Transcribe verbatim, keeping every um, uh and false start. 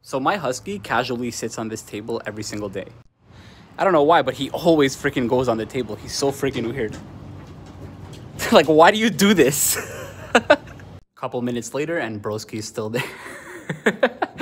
So my Husky casually sits on this table every single day. I don't know why, but he always freaking goes on the table. He's so freaking weird. Like, why do you do this? Couple minutes later and broski is still there.